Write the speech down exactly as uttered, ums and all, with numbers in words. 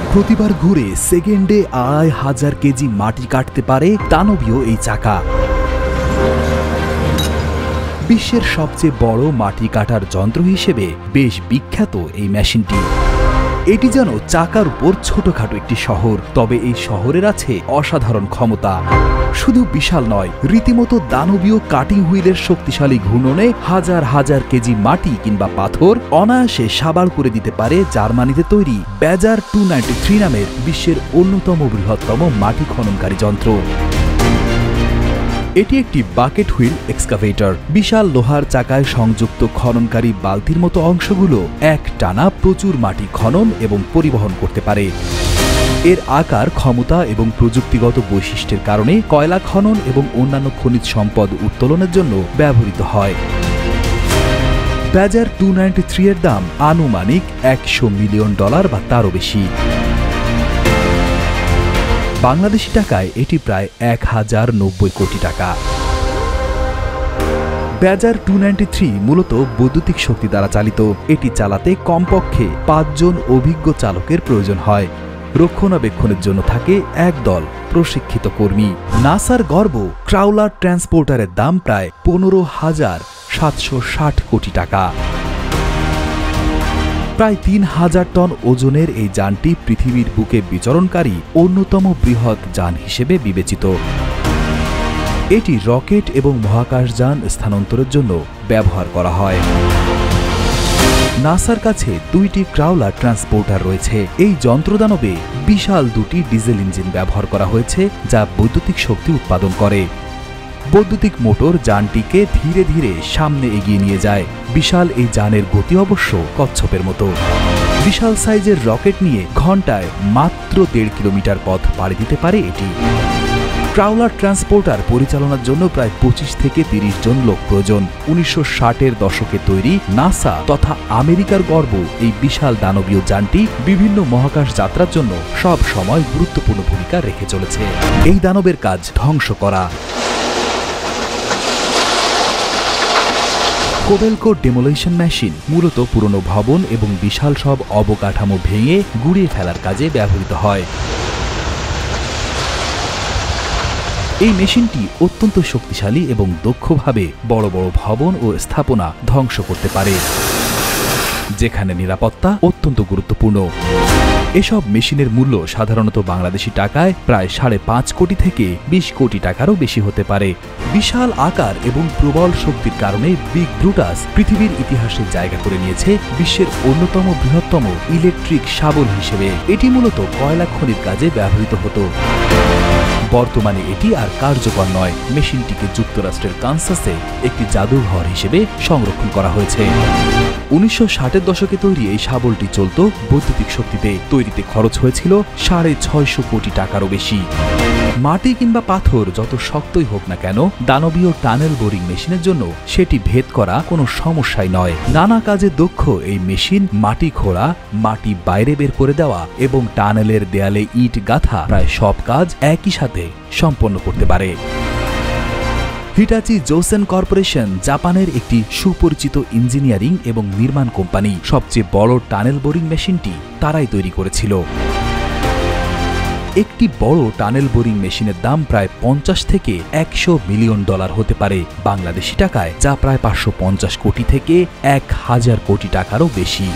প্রতিবার ঘুরে সেকেন্ডে আড়াই হাজার কেজি মাটি কাটতে পারে দানবীয় এই চাকা। বিশ্বের সবচেয়ে বড় মাটি কাটার যন্ত্র হিসেবে বেশ বিখ্যাত এই মেশিনটি। এটি যেন চাকার উপর ছোটখাটো একটি শহর, তবে এই শহরের আছে অসাধারণ ক্ষমতা। শুধু বিশাল নয়, রীতিমতো দানবীয় কাটিং হুইলের শক্তিশালী ঘূর্ণনে হাজার হাজার কেজি মাটি কিংবা পাথর অনায়াসে সাবাড় করে দিতে পারে জার্মানিতে তৈরি ব্যাজার টু নাইনটি থ্রি নামের বিশ্বের অন্যতম বৃহত্তম মাটি খননকারী যন্ত্র। এটি একটি বাকেট হুইল এক্সকাভেটর। বিশাল লোহার চাকায় সংযুক্ত খননকারী বালতির মতো অংশগুলো এক টানা প্রচুর মাটি খনন এবং পরিবহন করতে পারে। এর আকার, ক্ষমতা এবং প্রযুক্তিগত বৈশিষ্ট্যের কারণে কয়লা খনন এবং অন্যান্য খনিজ সম্পদ উত্তোলনের জন্য ব্যবহৃত হয়। ব্যাজার টু নাইনটি থ্রি এর দাম আনুমানিক একশো মিলিয়ন ডলার বা তারও বেশি। বাংলাদেশি টাকায় এটি প্রায় এক হাজার নব্বই কোটি টাকা। ব্যাজার টু নাইনটি থ্রি মূলত বৈদ্যুতিক শক্তি দ্বারা চালিত। এটি চালাতে কমপক্ষে পাঁচজন অভিজ্ঞ চালকের প্রয়োজন হয়। রক্ষণাবেক্ষণের জন্য থাকে একদল প্রশিক্ষিত কর্মী। নাসার গর্ব ক্রাউলার ট্রান্সপোর্টারের দাম প্রায় পনেরো হাজার সাতশো ষাট কোটি টাকা। প্রায় তিন হাজার টন ওজনের এই যানটি পৃথিবীর বুকে বিচরণকারী অন্যতম বৃহৎ যান হিসেবে বিবেচিত। এটি রকেট এবং মহাকাশযান স্থানান্তরের জন্য ব্যবহার করা হয়। নাসার কাছে দুইটি ক্রাউলার ট্রান্সপোর্টার রয়েছে। এই যন্ত্রদানবে বিশাল দুটি ডিজেল ইঞ্জিন ব্যবহার করা হয়েছে, যা বৈদ্যুতিক শক্তি উৎপাদন করে। বৈদ্যুতিক মোটর যানটিকে ধীরে ধীরে সামনে এগিয়ে নিয়ে যায়। বিশাল এই যানের গতি অবশ্য কচ্ছপের মতো। বিশাল সাইজের রকেট নিয়ে ঘন্টায় মাত্র দেড় কিলোমিটার পথ পাড়ি দিতে পারে এটি। ক্রাউলার ট্রান্সপোর্টার পরিচালনার জন্য প্রায় পঁচিশ থেকে তিরিশ জন লোক প্রয়োজন। উনিশশো ষাটের দশকে তৈরি নাসা তথা আমেরিকার গর্ব এই বিশাল দানবীয় যানটি বিভিন্ন মহাকাশ যাত্রার জন্য সব সময় গুরুত্বপূর্ণ ভূমিকা রেখে চলেছে। এই দানবের কাজ ধ্বংস করা। কোবেলকো ডেমোলিশন মেশিন মূলত পুরনো ভবন এবং বিশাল সব অবকাঠামো ভেঙে গুঁড়িয়ে ফেলার কাজে ব্যবহৃত হয়। এই মেশিনটি অত্যন্ত শক্তিশালী এবং দক্ষভাবে বড় বড় ভবন ও স্থাপনা ধ্বংস করতে পারে, যেখানে নিরাপত্তা অত্যন্ত গুরুত্বপূর্ণ। এসব মেশিনের মূল্য সাধারণত বাংলাদেশি টাকায় প্রায় সাড়ে পাঁচ কোটি থেকে বিশ কোটি টাকারও বেশি হতে পারে। বিশাল আকার এবং প্রবল শক্তির কারণে বিগ ব্রুটাস পৃথিবীর ইতিহাসে জায়গা করে নিয়েছে বিশ্বের অন্যতম বৃহত্তম ইলেকট্রিক শাবল হিসেবে। এটি মূলত কয়লা খনির কাজে ব্যবহৃত হতো। বর্তমানে এটি আর কার্যকর নয়। মেশিনটিকে যুক্তরাষ্ট্রের কানসাসে একটি জাদুঘর হিসেবে সংরক্ষণ করা হয়েছে। উনিশশো ষাটের দশকে তৈরি এই শাবলটি চলত বৈদ্যুতিক শক্তিতে। তৈরিতে খরচ হয়েছিল সাড়ে ছয়শো কোটি টাকারও বেশি। মাটি কিংবা পাথর যত শক্তই হোক না কেন, দানবীয় টানেল বোরিং মেশিনের জন্য সেটি ভেদ করা কোনো সমস্যাই নয়। নানা কাজে দক্ষ এই মেশিন মাটি খোঁড়া, মাটি বাইরে বের করে দেওয়া এবং টানেলের দেয়ালে ইট গাঁথা প্রায় সব কাজ একই সাথে সম্পন্ন করতে পারে। হিটাচি জোসেন কর্পোরেশন জাপানের একটি সুপরিচিত ইঞ্জিনিয়ারিং এবং নির্মাণ কোম্পানি। সবচেয়ে বড় টানেল বোরিং মেশিনটি তারাই তৈরি করেছিল। একটি বড় টানেল বোরিং মেশিনের দাম প্রায় পঞ্চাশ থেকে একশো মিলিয়ন ডলার হতে পারে বাংলাদেশি টাকায়, যা প্রায় পাঁচশো পঞ্চাশ কোটি থেকে এক হাজার কোটি টাকারও বেশি।